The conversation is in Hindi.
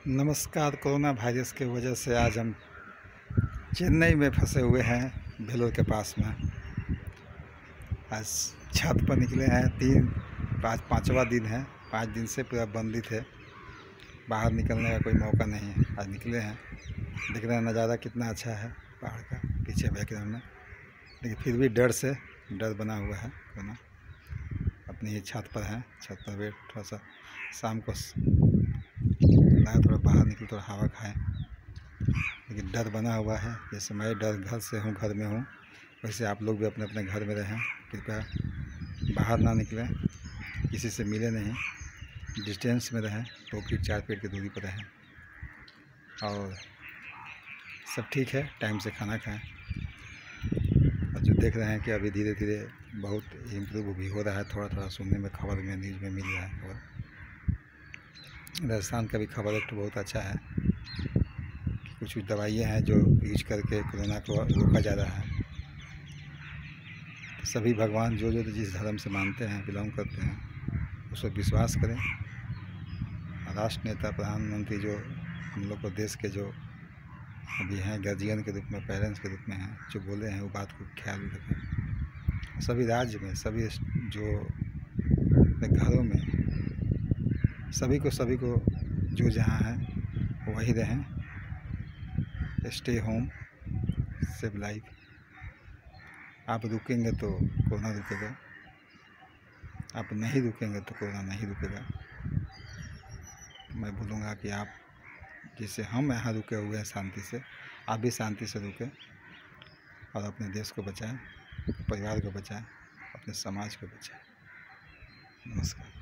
नमस्कार। कोरोना वायरस के वजह से आज हम चेन्नई में फंसे हुए हैं, वेलोर के पास में। आज छत पर निकले हैं। पाँचवा दिन है। 5 दिन से पूरा बंद ही थे, बाहर निकलने का कोई मौका नहीं है। आज निकले हैं। दिख रहा है नज़ारा कितना अच्छा है पहाड़ का पीछे बैकग्राउंड में, लेकिन फिर भी डर बना हुआ है। कोरोना अपनी ही छत पर है। छत पर वेट थोड़ा सा शाम को ना थोड़ा बाहर निकल थोड़ा हवा खाएं, लेकिन डर बना हुआ है। जैसे मैं डर घर से हूँ, घर में हूँ, वैसे आप लोग भी अपने अपने घर में रहें। कृपया बाहर ना निकलें, किसी से मिले नहीं, डिस्टेंस में रहें, 2 फीट 4 फीट की दूरी पर रहें। और सब ठीक है, टाइम से खाना खाएं। और जो देख रहे हैं कि अभी धीरे धीरे बहुत इम्प्रूव भी हो रहा है, थोड़ा थोड़ा सुनने में खबर में न्यूज़ में मिल रहा है खबर। राजस्थान का भी खबर एक तो बहुत अच्छा है कि कुछ दवाइयाँ हैं जो यूज करके कोरोना को रोका जा रहा है। तो सभी भगवान जो जिस धर्म से मानते हैं, बिलोंग करते हैं, उस पर विश्वास करें। राष्ट्र नेता, प्रधानमंत्री जो हम लोग को देश के जो अभी हैं गार्जियन के रूप में, पेरेंट्स के रूप में हैं, जो बोले हैं वो बात को ख्याल रखें। सभी राज्य में, सभी जो अपने घरों में, सभी को जो जहाँ हैं वही रहें। Stay home, save life. आप रुकेंगे तो कोरोना रुकेगा, आप नहीं रुकेंगे तो कोरोना नहीं रुकेगा। मैं बोलूँगा कि आप जैसे हम यहाँ रुके हुए हैं शांति से, आप भी शांति से रुकें और अपने देश को बचाएं, परिवार को बचाएं, अपने समाज को बचाएं। नमस्कार।